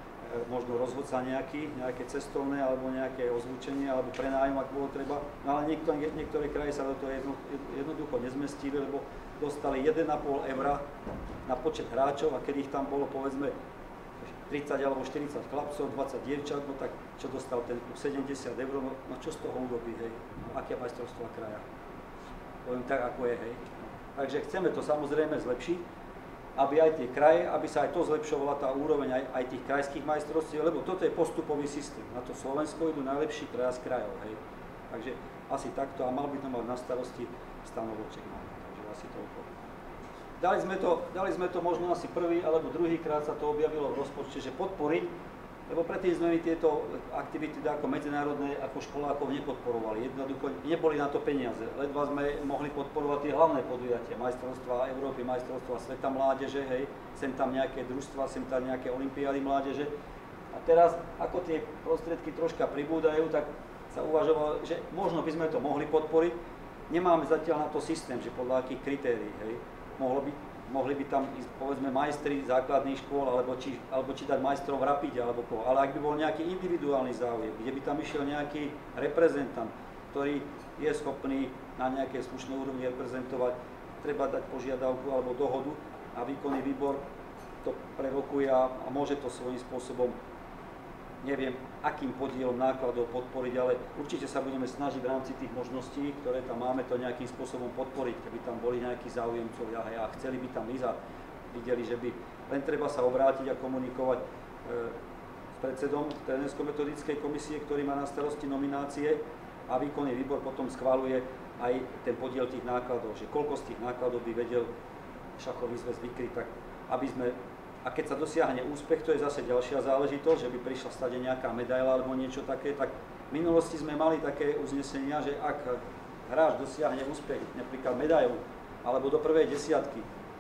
možno rozhodca nejaký, nejaké cestovné alebo nejaké ozvučenie alebo prenájom, ak bolo treba. No ale niekto, niektoré kraje sa do toho jedno, jednoducho nezmestili, lebo dostali jeden a pol eura na počet hráčov a keď ich tam bolo povedzme tridsať alebo štyridsať chlapcov, dvadsať dievčat, no tak čo dostal ten klub, sedemdesiat eur, no, no čo z toho urobí, hej, no, aké majstrovstvá kraja. Poviem tak, ako je, hej. Takže chceme to samozrejme zlepšiť, aby aj tie kraje, aby sa aj to zlepšovala tá úroveň aj, aj tých krajských majstrovstiev, lebo toto je postupový systém. Na to Slovensko idú najlepší traja z krajov, hej. Takže asi takto a mal by to mať na starosti Stan Vlček, no. Takže asi toľko. Dali sme, to, dali sme to možno asi prvý alebo druhý krát sa to objavilo v rozpočte, že podporiť, lebo predtým sme my tieto aktivity ako medzinárodné, ako školákov nepodporovali. Jednoducho neboli na to peniaze. Ledva sme mohli podporovať tie hlavné podujatia, majstrovstvá Európy, majstrovstvá sveta mládeže, hej, sem tam nejaké družstva, sem tam nejaké olympiády mládeže. A teraz, ako tie prostriedky troška pribúdajú, tak sa uvažovalo, že možno by sme to mohli podporiť. Nemáme zatiaľ na to systém, že podľa akých kritérií, hej. Mohli by, mohli by tam ísť, povedzme, majstri základných škôl, alebo či, alebo či dať majstrov v rapide, alebo koho. Ale ak by bol nejaký individuálny záujem, kde by tam išiel nejaký reprezentant, ktorý je schopný na nejakej slušnej úrovni reprezentovať, treba dať požiadavku alebo dohodu a výkonný výbor to prerokuje a, a môže to svojím spôsobom, neviem, akým podielom nákladov podporiť, ale určite sa budeme snažiť v rámci tých možností, ktoré tam máme, to nejakým spôsobom podporiť, keby tam boli nejakí záujemcovia a chceli by tam ísť a videli, že by len treba sa obrátiť a komunikovať e, s predsedom trénersko-metodickej komisie, ktorý má na starosti nominácie a výkonný výbor potom schvaľuje aj ten podiel tých nákladov, že koľko z tých nákladov by vedel šachový zväz vykryť, tak aby sme. A keď sa dosiahne úspech, to je zase ďalšia záležitosť, že by prišla stade nejaká medaila alebo niečo také, tak v minulosti sme mali také uznesenia, že ak hráč dosiahne úspech, napríklad medailu, alebo do prvej desiatky,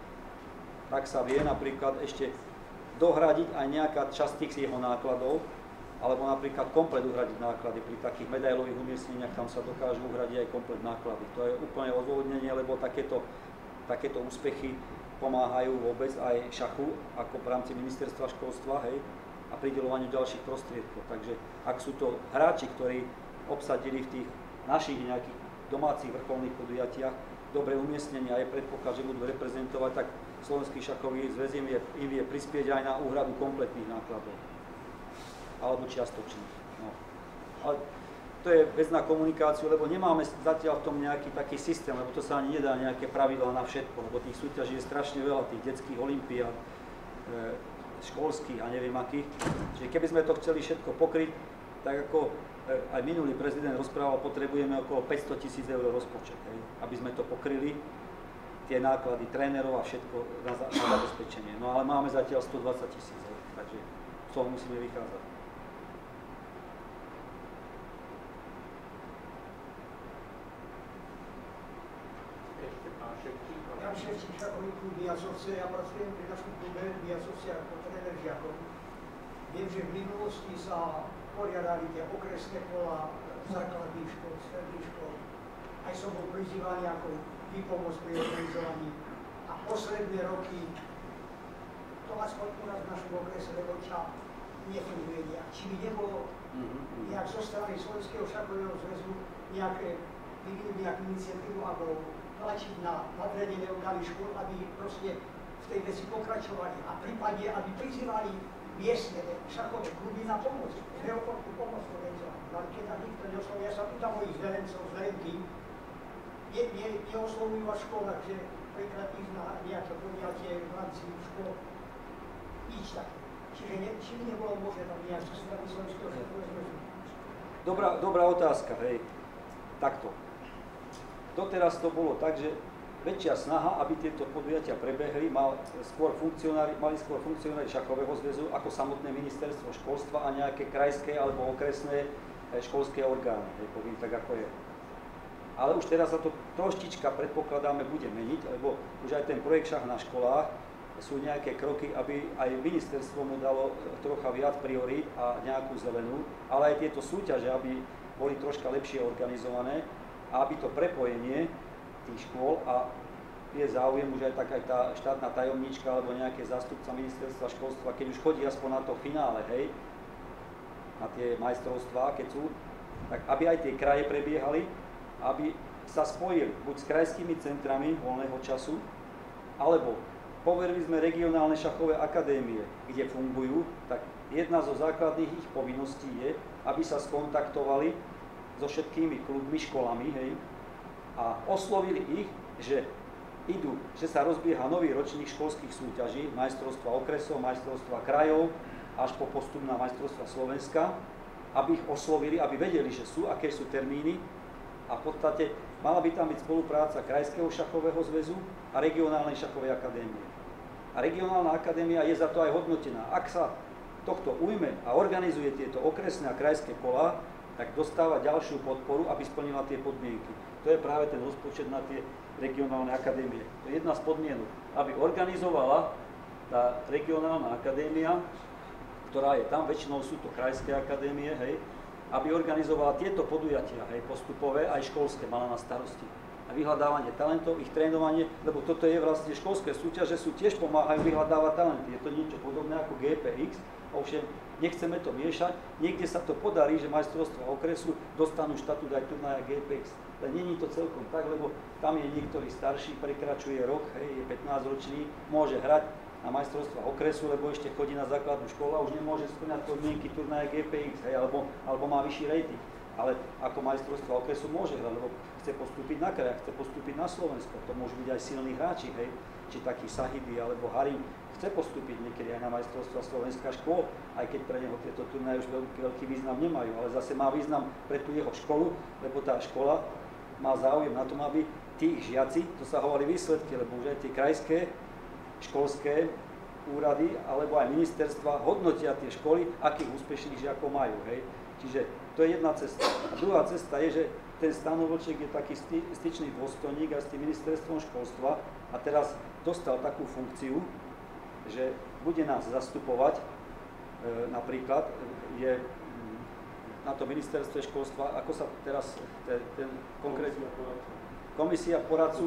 tak sa vie napríklad ešte dohradiť aj nejaká časť tých jeho nákladov, alebo napríklad komplet uhradiť náklady. Pri takých medailových umiestneniach tam sa dokážu uhradiť aj komplet náklady. To je úplne odôvodnenie, lebo takéto, takéto úspechy pomáhajú vôbec aj šachu, ako v rámci ministerstva školstva, hej, a prideľovaniu ďalších prostriedkov. Takže ak sú to hráči, ktorí obsadili v tých našich nejakých domácich vrcholných podujatiach dobré umiestnenia a je predpoklad, že budú reprezentovať, tak Slovenský šachový zväz im vie, im vie prispieť aj na úhradu kompletných nákladov. Alebo čiastočných. No. Ale to je vec na komunikáciu, lebo nemáme zatiaľ v tom nejaký taký systém, lebo to sa ani nedá nejaké pravidlá na všetko, lebo tých súťaží je strašne veľa, tých detských olympiád, e, školských a neviem akých. Čiže keby sme to chceli všetko pokryť, tak ako e, aj minulý prezident rozprával, potrebujeme okolo päťsto tisíc eur rozpočet, hej, aby sme to pokryli, tie náklady trénerov a všetko na, na zabezpečenie. No ale máme zatiaľ stodvadsať tisíc, takže z toho musíme vychádzať. Jan Ševčík, šachový klub Viacovce, ja pracujem pri našom klube Viacovce ako tréner žiakov. Viem, že v minulosti sa poriadali tie okresné kola základných škôl, stredných škôl. Aj som bol prizývaný ako výpomoc pri organizovaní. A posledné roky, to aspoň u nás v našom okrese Levoča nefunguje nejak. Či by nebolo nejak zo strany Slovenského šachového zväzu nejaké, vyvinúť nejakú iniciatívu alebo tlačiť na nadriadené orgány škôl, aby proste v tej veci pokračovali a prípadne, aby prizývali miestne šachové kluby na pomoc, neochotnú pomoc organizovať. Ale keď na nikto neosloví, ja sa pýtam mojich zverencov, zverenky, ne, ne, neoslovujú vás škola, že prekrát ísť na nejaké podujatie v rámci škôl, nič také. Čiže ne, či by nebolo možné tam nejak zo strany Slovenského šachového zväzu. Dobrá, dobrá otázka, hej. Takto. Doteraz to bolo tak, že väčšia snaha, aby tieto podujatia prebehli, mal skôr funkcionári, mali skôr funkcionári šachového zväzu ako samotné ministerstvo školstva a nejaké krajské alebo okresné školské orgány, hej, poviem tak ako je. Ale už teraz sa to troštička, predpokladáme, bude meniť, lebo už aj ten projekt Šach na školách sú nejaké kroky, aby aj ministerstvo mu dalo trocha viac priorít a nejakú zelenú, ale aj tieto súťaže, aby boli troška lepšie organizované, a aby to prepojenie tých škôl a je záujem už aj tak aj tá štátna tajomníčka alebo nejaké zástupca ministerstva školstva, keď už chodí aspoň na to finále, hej, na tie majstrovstvá, keď sú, tak aby aj tie kraje prebiehali, aby sa spojili buď s krajskými centrami voľného času, alebo poverili sme regionálne šachové akadémie, kde fungujú, tak jedna zo základných ich povinností je, aby sa skontaktovali so všetkými klubmi, školami, hej, a oslovili ich, že idú, že sa rozbieha nový ročník školských súťaží, majstrovstva okresov, majstrovstva krajov, až po postup na majstrovstva Slovenska, aby ich oslovili, aby vedeli, že sú, aké sú termíny a v podstate mala by tam byť spolupráca Krajského šachového zväzu a Regionálnej šachovej akadémie. A Regionálna akadémia je za to aj hodnotená. Ak sa tohto ujme a organizuje tieto okresné a krajské kolá, tak dostáva ďalšiu podporu, aby splnila tie podmienky. To je práve ten rozpočet na tie regionálne akadémie. To je jedna z podmienok, aby organizovala tá regionálna akadémia, ktorá je tam, väčšinou sú to krajské akadémie, hej, aby organizovala tieto podujatia, hej, postupové, aj školské, mala na starosti. A vyhľadávanie talentov, ich trénovanie, lebo toto je vlastne školské súťaže, sú tiež pomáhajú vyhľadávať talenty. Je to niečo podobné ako G P X, ovšem nechceme to miešať, niekde sa to podarí, že majstrovstvá okresu dostanú štatút aj turnaja G P X. Ale nie je to celkom tak, lebo tam je niektorý starší, prekračuje rok, hej, je pätnásťročný, môže hrať na majstrovstvá okresu, lebo ešte chodí na základnú školu a už nemôže spĺňať podmienky turnaja G P X, hej, alebo, alebo má vyšší rating. Ale ako majstrovstvá okresu môže hrať, lebo chce postúpiť na kraj, chce postúpiť na Slovensko. To môžu byť aj silní hráči, hej, či takí Sahiby alebo Harim. Chce postúpiť niekedy aj na majstrovstvá Slovenska škôl, aj keď pre neho tieto turnaje už veľký, veľký význam nemajú, ale zase má význam pre tú jeho školu, lebo tá škola má záujem na tom, aby tí žiaci, to sa hovorí výsledky, lebo už aj tie krajské, školské úrady, alebo aj ministerstva hodnotia tie školy, akých úspešných žiakov majú, hej. Čiže to je jedna cesta. A druhá cesta je, že ten Stanovlček je taký sty, styčný dôstojník aj s tým ministerstvom školstva a teraz dostal takú funkciu, že bude nás zastupovať, e, napríklad je na to ministerstve školstva, ako sa teraz ten, ten konkrétny komisia poradcu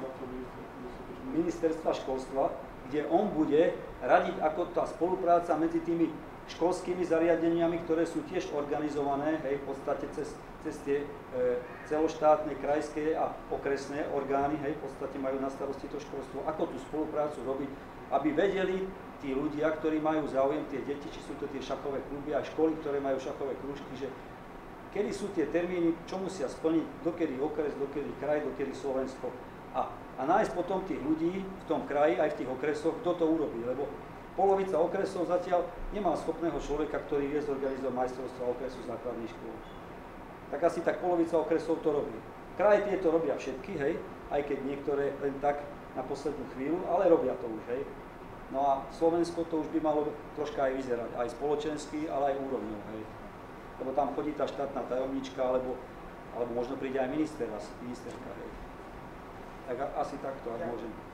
ministerstva školstva, kde on bude radiť, ako tá spolupráca medzi tými školskými zariadeniami, ktoré sú tiež organizované, hej, v podstate cez, cez tie e, celoštátne, krajské a okresné orgány, hej, v podstate majú na starosti to školstvo, ako tú spoluprácu robiť, aby vedeli tí ľudia, ktorí majú záujem, tie deti, či sú to tie šachové kluby a školy, ktoré majú šachové krúžky, že kedy sú tie termíny, čo musia splniť, dokedy okres, dokedy kraj, dokedy Slovensko. A, a nájsť potom tých ľudí v tom kraji, aj v tých okresoch, kto to urobí, lebo polovica okresov zatiaľ nemá schopného človeka, ktorý vie zorganizovať majstrovstvá okresu základných škôl. Tak asi tak polovica okresov to robí. Kraje tieto robia všetky, hej, aj keď niektoré len tak na poslednú chvíľu, ale robia to už, hej. No a Slovensko to už by malo troška aj vyzerať, aj spoločensky, ale aj úrovňou, hej. Lebo tam chodí tá štátna tajomnička, alebo, alebo možno príde aj minister, ministerka, hej. Tak asi takto, ak môžem.